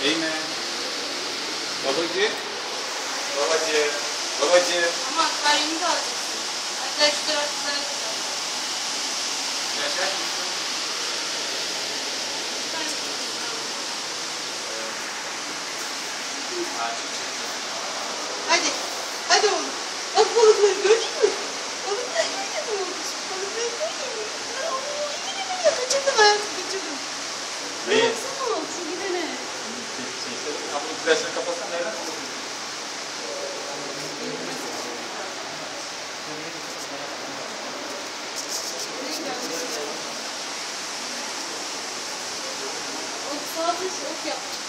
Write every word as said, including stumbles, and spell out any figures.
Amen. Babacı. Babacı. Babacı. Ama akvaryumu da alacaksın. Hatta şu taraflara kadar. Yaşar mısın? Hadi. Hadi oğlum. Bak balıkları gördün mü? Balıklar nerede oldu? Balıkları gördün mü? Aa, kaçırdım hayatım, kaçırdım. Neyi? Baksana şu gidene. Kapının flaşını kapatsan nereden kapatın? O sadece ok yaptı.